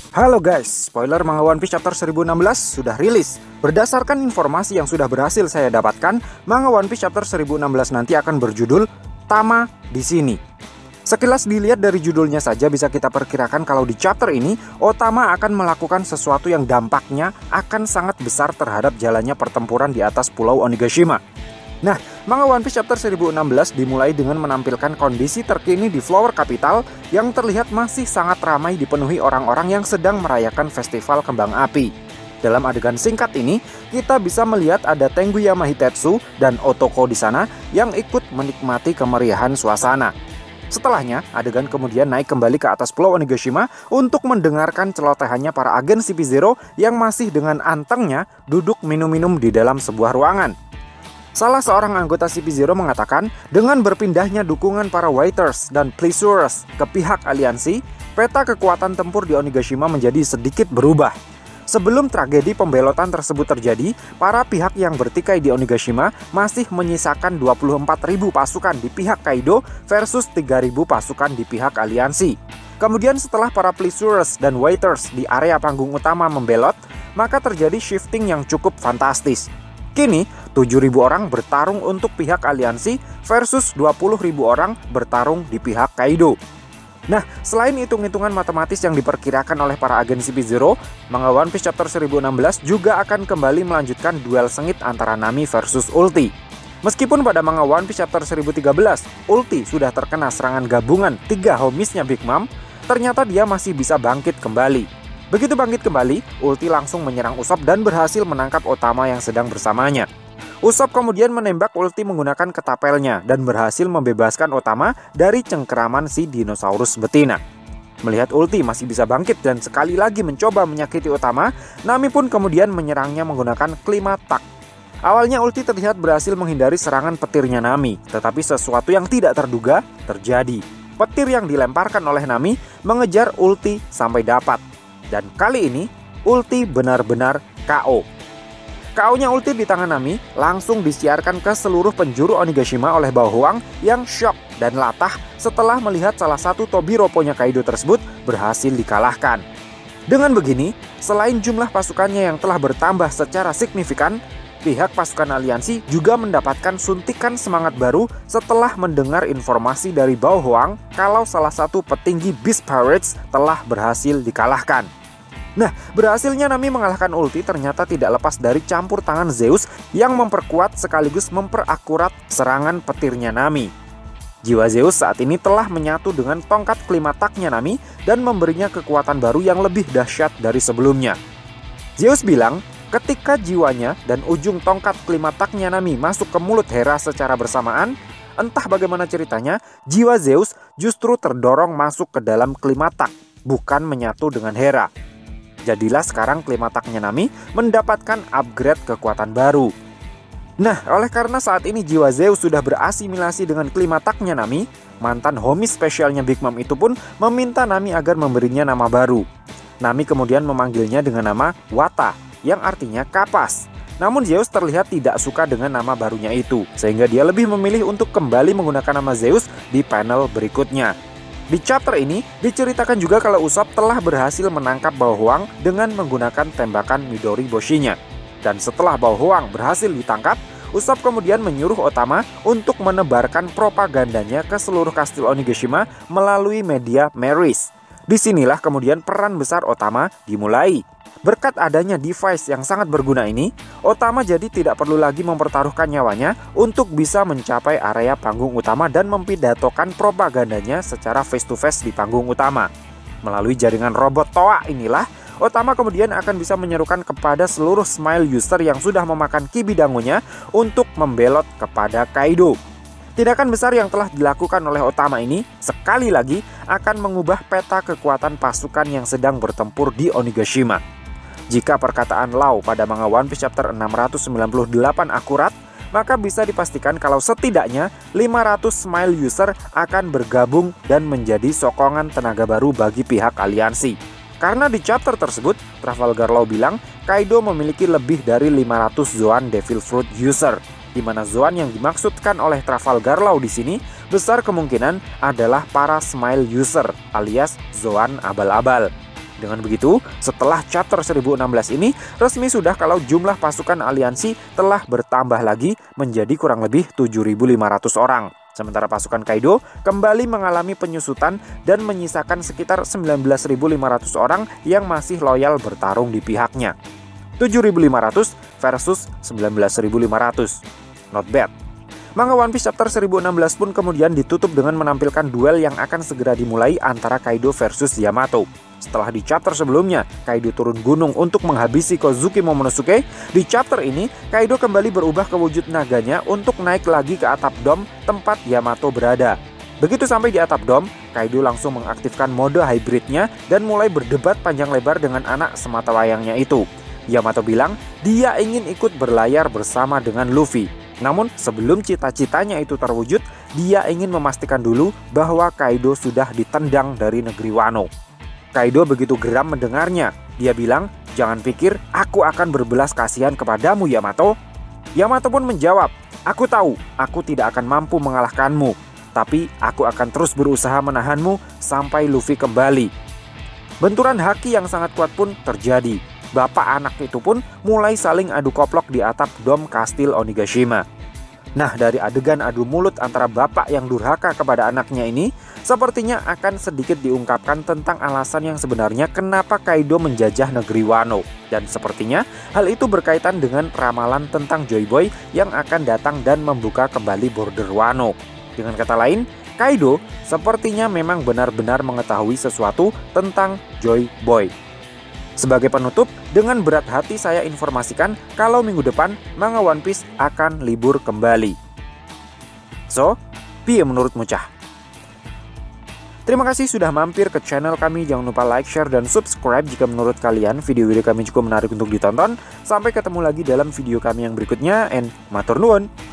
Halo guys, spoiler manga One Piece chapter 1016 sudah rilis. Berdasarkan informasi yang sudah berhasil saya dapatkan, manga One Piece chapter 1016 nanti akan berjudul Tama di sini. Sekilas dilihat dari judulnya saja bisa kita perkirakan kalau di chapter ini Otama akan melakukan sesuatu yang dampaknya akan sangat besar terhadap jalannya pertempuran di atas Pulau Onigashima. Nah, manga One Piece chapter 1016 dimulai dengan menampilkan kondisi terkini di Flower Capital yang terlihat masih sangat ramai dipenuhi orang-orang yang sedang merayakan festival kembang api. Dalam adegan singkat ini, kita bisa melihat ada Tenguya Hitetsu dan Otoko di sana yang ikut menikmati kemeriahan suasana. Setelahnya, adegan kemudian naik kembali ke atas Pulau Onigashima untuk mendengarkan celotehannya para agen CP0 yang masih dengan antengnya duduk minum-minum di dalam sebuah ruangan. Salah seorang anggota CP0 mengatakan, dengan berpindahnya dukungan para waiters dan pleasurers ke pihak aliansi, peta kekuatan tempur di Onigashima menjadi sedikit berubah. Sebelum tragedi pembelotan tersebut terjadi, para pihak yang bertikai di Onigashima masih menyisakan 24.000 pasukan di pihak Kaido versus 3.000 pasukan di pihak aliansi. Kemudian setelah para pleasurers dan waiters di area panggung utama membelot, maka terjadi shifting yang cukup fantastis. Kini, 7.000 orang bertarung untuk pihak aliansi versus 20.000 orang bertarung di pihak Kaido. Nah, selain hitung-hitungan matematis yang diperkirakan oleh para agen CP0, manga One Piece chapter 1016 juga akan kembali melanjutkan duel sengit antara Nami versus Ulti. Meskipun pada manga One Piece chapter 1013, Ulti sudah terkena serangan gabungan 3 homies-nya Big Mom, ternyata dia masih bisa bangkit kembali. Begitu bangkit kembali, Ulti langsung menyerang Usopp dan berhasil menangkap Otama yang sedang bersamanya. Usopp kemudian menembak Ulti menggunakan ketapelnya dan berhasil membebaskan Otama dari cengkeraman si dinosaurus betina. Melihat Ulti masih bisa bangkit dan sekali lagi mencoba menyakiti Otama, Nami pun kemudian menyerangnya menggunakan Klimatak. Awalnya Ulti terlihat berhasil menghindari serangan petirnya Nami, tetapi sesuatu yang tidak terduga terjadi. Petir yang dilemparkan oleh Nami mengejar Ulti sampai dapat. Dan kali ini, Ulti benar-benar KO. KO-nya Ulti di tangan Nami langsung disiarkan ke seluruh penjuru Onigashima oleh Bao Huang yang shock dan latah setelah melihat salah satu Tobiropo-nya Kaido tersebut berhasil dikalahkan. Dengan begini, selain jumlah pasukannya yang telah bertambah secara signifikan, pihak pasukan aliansi juga mendapatkan suntikan semangat baru setelah mendengar informasi dari Bao Huang kalau salah satu petinggi Beast Pirates telah berhasil dikalahkan. Nah, berhasilnya Nami mengalahkan Ulti ternyata tidak lepas dari campur tangan Zeus yang memperkuat sekaligus memperakurat serangan petirnya Nami. Jiwa Zeus saat ini telah menyatu dengan tongkat Klimataknya Nami dan memberinya kekuatan baru yang lebih dahsyat dari sebelumnya. Zeus bilang, ketika jiwanya dan ujung tongkat Klimataknya Nami masuk ke mulut Hera secara bersamaan, entah bagaimana ceritanya, jiwa Zeus justru terdorong masuk ke dalam Klimatak, bukan menyatu dengan Hera. Jadilah sekarang Klimataknya Nami mendapatkan upgrade kekuatan baru. Nah, oleh karena saat ini jiwa Zeus sudah berasimilasi dengan Klimataknya Nami, mantan homie spesialnya Big Mom itu pun meminta Nami agar memberinya nama baru. Nami kemudian memanggilnya dengan nama Wata, yang artinya kapas. Namun Zeus terlihat tidak suka dengan nama barunya itu, sehingga dia lebih memilih untuk kembali menggunakan nama Zeus di panel berikutnya. Di chapter ini, diceritakan juga kalau Usopp telah berhasil menangkap Bao Huang dengan menggunakan tembakan Midori Boshinya. Dan setelah Bao Huang berhasil ditangkap, Usopp kemudian menyuruh Otama untuk menebarkan propagandanya ke seluruh kastil Onigashima melalui media Meris. Disinilah kemudian peran besar Otama dimulai. Berkat adanya device yang sangat berguna ini, Otama jadi tidak perlu lagi mempertaruhkan nyawanya untuk bisa mencapai area panggung utama dan mempidatokan propagandanya secara face to face di panggung utama. Melalui jaringan robot Toa inilah, Otama kemudian akan bisa menyerukan kepada seluruh Smile user yang sudah memakan Kibidangonya untuk membelot kepada Kaido. Tindakan besar yang telah dilakukan oleh Otama ini sekali lagi akan mengubah peta kekuatan pasukan yang sedang bertempur di Onigashima. Jika perkataan Lau pada manga One Piece chapter 698 akurat, maka bisa dipastikan kalau setidaknya 500 Smile user akan bergabung dan menjadi sokongan tenaga baru bagi pihak aliansi. Karena di chapter tersebut, Trafalgar Law bilang Kaido memiliki lebih dari 500 Zoan Devil Fruit user, di mana Zoan yang dimaksudkan oleh Trafalgar Law di sini besar kemungkinan adalah para Smile user alias Zoan abal-abal. Dengan begitu, setelah chapter 1016 ini, resmi sudah kalau jumlah pasukan aliansi telah bertambah lagi menjadi kurang lebih 7.500 orang. Sementara pasukan Kaido kembali mengalami penyusutan dan menyisakan sekitar 19.500 orang yang masih loyal bertarung di pihaknya. 7.500 versus 19.500. Not bad. Manga One Piece chapter 1016 pun kemudian ditutup dengan menampilkan duel yang akan segera dimulai antara Kaido versus Yamato. Setelah di chapter sebelumnya, Kaido turun gunung untuk menghabisi Kozuki Momonosuke, di chapter ini Kaido kembali berubah ke wujud naganya untuk naik lagi ke atap dom tempat Yamato berada. Begitu sampai di atap dom, Kaido langsung mengaktifkan mode hybridnya dan mulai berdebat panjang lebar dengan anak sematawayangnya itu. Yamato bilang dia ingin ikut berlayar bersama dengan Luffy. Namun sebelum cita-citanya itu terwujud, dia ingin memastikan dulu bahwa Kaido sudah ditendang dari negeri Wano. Kaido begitu geram mendengarnya. Dia bilang, "Jangan pikir aku akan berbelas kasihan kepadamu, Yamato." Yamato pun menjawab, "Aku tahu aku tidak akan mampu mengalahkanmu, tapi aku akan terus berusaha menahanmu sampai Luffy kembali." Benturan haki yang sangat kuat pun terjadi. Bapak anak itu pun mulai saling adu koplok di atap dom kastil Onigashima. Nah, dari adegan adu mulut antara bapak yang durhaka kepada anaknya ini, sepertinya akan sedikit diungkapkan tentang alasan yang sebenarnya kenapa Kaido menjajah negeri Wano. Dan sepertinya hal itu berkaitan dengan ramalan tentang Joy Boy yang akan datang dan membuka kembali border Wano. Dengan kata lain, Kaido sepertinya memang benar-benar mengetahui sesuatu tentang Joy Boy. Sebagai penutup, dengan berat hati saya informasikan kalau minggu depan manga One Piece akan libur kembali. So, piye menurutmu cah? Terima kasih sudah mampir ke channel kami. Jangan lupa like, share, dan subscribe jika menurut kalian video-video kami cukup menarik untuk ditonton. Sampai ketemu lagi dalam video kami yang berikutnya, and matur nuwun.